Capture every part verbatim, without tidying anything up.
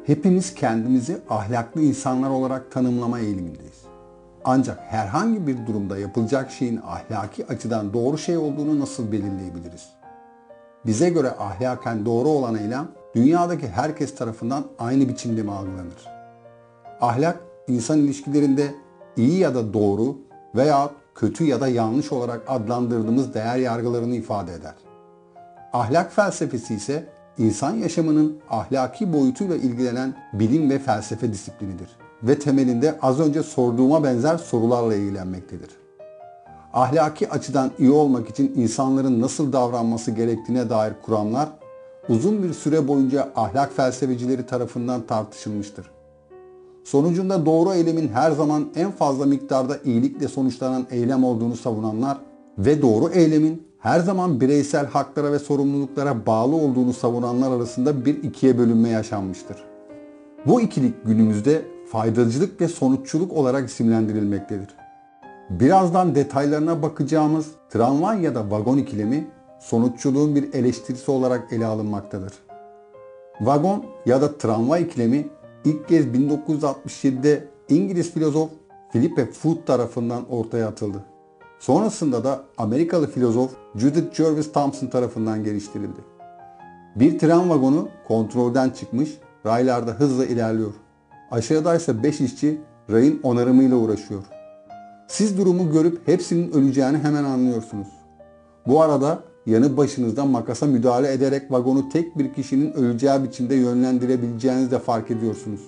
Hepimiz kendimizi ahlaklı insanlar olarak tanımlama eğilimindeyiz. Ancak herhangi bir durumda yapılacak şeyin ahlaki açıdan doğru şey olduğunu nasıl belirleyebiliriz? Bize göre ahlaken doğru olan eylem, dünyadaki herkes tarafından aynı biçimde mi algılanır? Ahlak, insan ilişkilerinde iyi ya da doğru veya kötü ya da yanlış olarak adlandırdığımız değer yargılarını ifade eder. Ahlak felsefesi ise insan yaşamının ahlaki boyutuyla ilgilenen bilim ve felsefe disiplinidir ve temelinde az önce sorduğuma benzer sorularla ilgilenmektedir. Ahlaki açıdan iyi olmak için insanların nasıl davranması gerektiğine dair kuramlar uzun bir süre boyunca ahlak felsefecileri tarafından tartışılmıştır. Sonucunda doğru eylemin her zaman en fazla miktarda iyilikle sonuçlanan eylem olduğunu savunanlar ve doğru eylemin her zaman bireysel haklara ve sorumluluklara bağlı olduğunu savunanlar arasında bir ikiye bölünme yaşanmıştır. Bu ikilik günümüzde faydacılık ve sonuççuluk olarak isimlendirilmektedir. Birazdan detaylarına bakacağımız tramvay ya da vagon ikilemi sonuççuluğun bir eleştirisi olarak ele alınmaktadır. Vagon ya da tramvay ikilemi ilk kez bin dokuz yüz altmış yedi'de İngiliz filozof Philip Foot tarafından ortaya atıldı. Sonrasında da Amerikalı filozof Judith Jervis Thomson tarafından geliştirildi. Bir tren vagonu kontrolden çıkmış, raylarda hızla ilerliyor. Aşağıda ise beş işçi rayın onarımıyla uğraşıyor. Siz durumu görüp hepsinin öleceğini hemen anlıyorsunuz. Bu arada yanı başınızda makasa müdahale ederek vagonu tek bir kişinin öleceği biçimde yönlendirebileceğinizi de fark ediyorsunuz.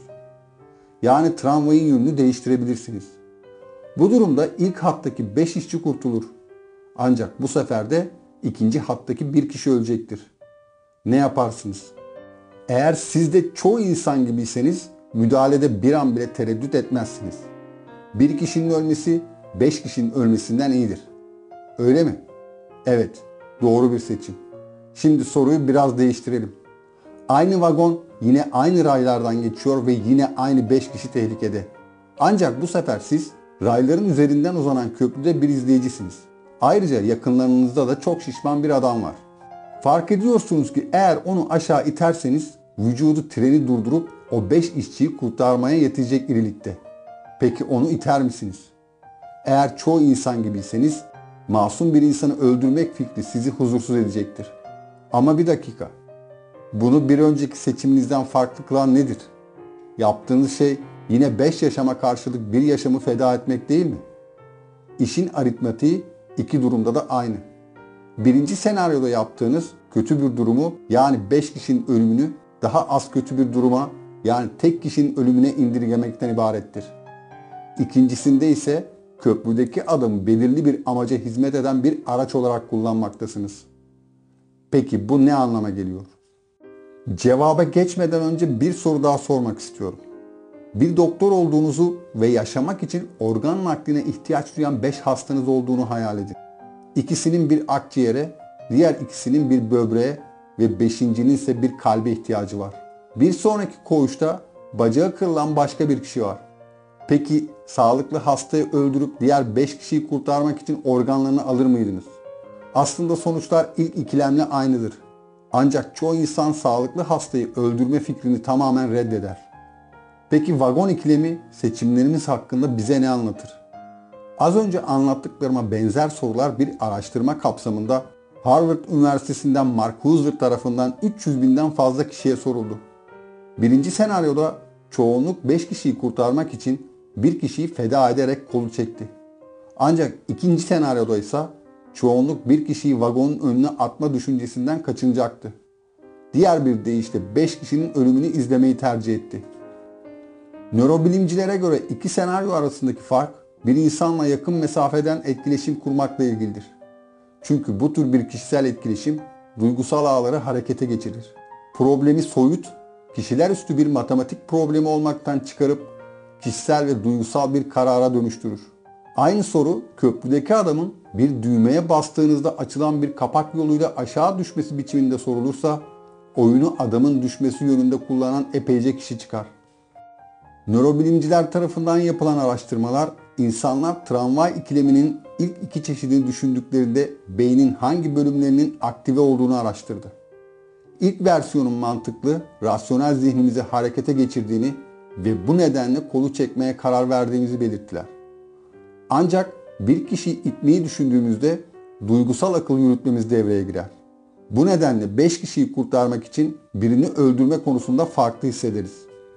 Yani tramvayın yönünü değiştirebilirsiniz. Bu durumda ilk hattaki beş işçi kurtulur. Ancak bu sefer de ikinci hattaki bir kişi ölecektir. Ne yaparsınız? Eğer siz de çoğu insan gibiyseniz müdahalede bir an bile tereddüt etmezsiniz. Bir kişinin ölmesi beş kişinin ölmesinden iyidir. Öyle mi? Evet, doğru bir seçim. Şimdi soruyu biraz değiştirelim. Aynı vagon yine aynı raylardan geçiyor ve yine aynı beş kişi tehlikede. Ancak bu sefer siz rayların üzerinden uzanan köprüde bir izleyicisiniz. Ayrıca yakınlarınızda da çok şişman bir adam var. Fark ediyorsunuz ki eğer onu aşağı iterseniz vücudu treni durdurup o beş işçiyi kurtarmaya yetecek irilikte. Peki onu iter misiniz? Eğer çoğu insan gibiyseniz masum bir insanı öldürmek fikri sizi huzursuz edecektir. Ama bir dakika. Bunu bir önceki seçiminizden farklı kılan nedir? Yaptığınız şey yine beş yaşama karşılık bir yaşamı feda etmek değil mi? İşin aritmatiği iki durumda da aynı. Birinci senaryoda yaptığınız kötü bir durumu yani beş kişinin ölümünü daha az kötü bir duruma yani tek kişinin ölümüne indirgemekten ibarettir. İkincisinde ise köprüdeki adamı belirli bir amaca hizmet eden bir araç olarak kullanmaktasınız. Peki bu ne anlama geliyor? Cevaba geçmeden önce bir soru daha sormak istiyorum. Bir doktor olduğunuzu ve yaşamak için organ nakline ihtiyaç duyan beş hastanız olduğunu hayal edin. İkisinin bir akciğere, diğer ikisinin bir böbreğe ve beşincinin ise bir kalbe ihtiyacı var. Bir sonraki koğuşta bacağı kırılan başka bir kişi var. Peki sağlıklı hastayı öldürüp diğer beş kişiyi kurtarmak için organlarını alır mıydınız? Aslında sonuçlar ilk ikilemle aynıdır. Ancak çoğu insan sağlıklı hastayı öldürme fikrini tamamen reddeder. Peki vagon ikilemi seçimlerimiz hakkında bize ne anlatır? Az önce anlattıklarıma benzer sorular bir araştırma kapsamında Harvard Üniversitesi'nden Mark Husser tarafından üç yüz binden fazla kişiye soruldu. Birinci senaryoda çoğunluk beş kişiyi kurtarmak için bir kişiyi feda ederek kolu çekti. Ancak ikinci senaryoda ise çoğunluk bir kişiyi vagonun önüne atma düşüncesinden kaçınacaktı. Diğer bir deyişle beş kişinin ölümünü izlemeyi tercih etti. Nörobilimcilere göre iki senaryo arasındaki fark bir insanla yakın mesafeden etkileşim kurmakla ilgilidir. Çünkü bu tür bir kişisel etkileşim duygusal ağları harekete geçirir. Problemi soyut, kişiler üstü bir matematik problemi olmaktan çıkarıp kişisel ve duygusal bir karara dönüştürür. Aynı soru köprüdeki adamın bir düğmeye bastığınızda açılan bir kapak yoluyla aşağı düşmesi biçiminde sorulursa oyunu adamın düşmesi yönünde kullanan epeyce kişi çıkar. Nörobilimciler tarafından yapılan araştırmalar insanlar tramvay ikileminin ilk iki çeşidini düşündüklerinde beynin hangi bölümlerinin aktive olduğunu araştırdı. İlk versiyonun mantıklı, rasyonel zihnimizi harekete geçirdiğini ve bu nedenle kolu çekmeye karar verdiğimizi belirttiler. Ancak bir kişiyi itmeyi düşündüğümüzde duygusal akıl yürütmemiz devreye girer. Bu nedenle beş kişiyi kurtarmak için birini öldürme konusunda farklı hissederiz.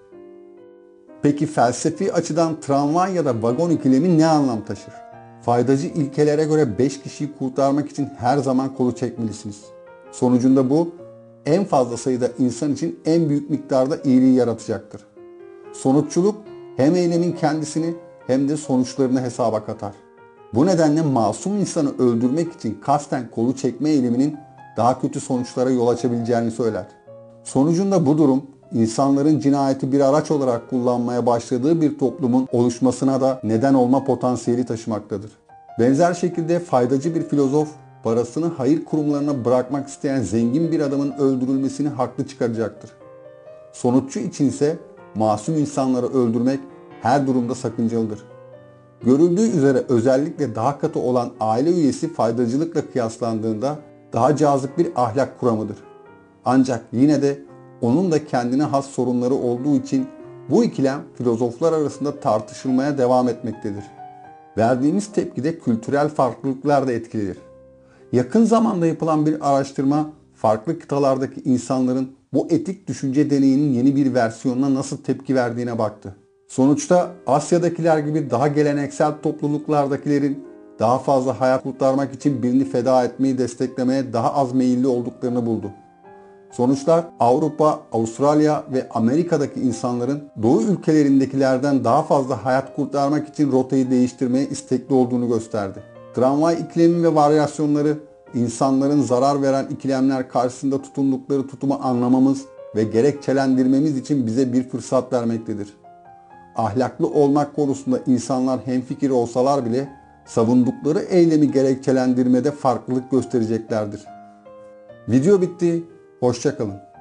Peki felsefi açıdan tramvay ya da vagon ikilemi ne anlam taşır? Faydacı ilkelere göre beş kişiyi kurtarmak için her zaman kolu çekmelisiniz. Sonucunda bu en fazla sayıda insan için en büyük miktarda iyiliği yaratacaktır. Sonuççuluk hem eylemin kendisini hem de sonuçlarını hesaba katar. Bu nedenle masum insanı öldürmek için kasten kolu çekme eyleminin daha kötü sonuçlara yol açabileceğini söyler. Sonucunda bu durum insanların cinayeti bir araç olarak kullanmaya başladığı bir toplumun oluşmasına da neden olma potansiyeli taşımaktadır. Benzer şekilde faydacı bir filozof parasını hayır kurumlarına bırakmak isteyen zengin bir adamın öldürülmesini haklı çıkaracaktır. Sonuççu içinse masum insanları öldürmek her durumda sakıncalıdır. Görüldüğü üzere özellikle daha katı olan aile üyesi faydacılıkla kıyaslandığında daha cazip bir ahlak kuramıdır. Ancak yine de onun da kendine has sorunları olduğu için bu ikilem filozoflar arasında tartışılmaya devam etmektedir. Verdiğimiz tepkide kültürel farklılıklar da etkilidir. Yakın zamanda yapılan bir araştırma farklı kıtalardaki insanların bu etik düşünce deneyinin yeni bir versiyonuna nasıl tepki verdiğine baktı. Sonuçta Asya'dakiler gibi daha geleneksel topluluklardakilerin daha fazla hayat kurtarmak için birini feda etmeyi desteklemeye daha az meyilli olduklarını buldu. Sonuçlar Avrupa, Avustralya ve Amerika'daki insanların Doğu ülkelerindekilerden daha fazla hayat kurtarmak için rotayı değiştirmeye istekli olduğunu gösterdi. Tramvay ikilemi ve varyasyonları insanların zarar veren ikilemler karşısında tutundukları tutumu anlamamız ve gerekçelendirmemiz için bize bir fırsat vermektedir. Ahlaklı olmak konusunda insanlar hemfikir olsalar bile savundukları eylemi gerekçelendirmede farklılık göstereceklerdir. Video bitti. Hoşça kalın.